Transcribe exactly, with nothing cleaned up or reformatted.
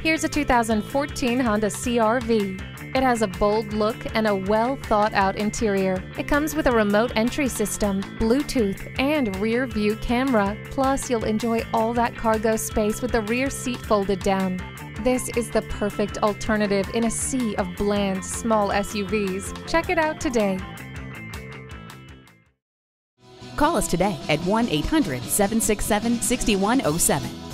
Here's a two thousand fourteen Honda C R V. It has a bold look and a well-thought-out interior. It comes with a remote entry system, Bluetooth, and rear view camera. Plus, you'll enjoy all that cargo space with the rear seat folded down. This is the perfect alternative in a sea of bland, small S U Vs. Check it out today. Call us today at one eight hundred, seven six seven, six one zero seven.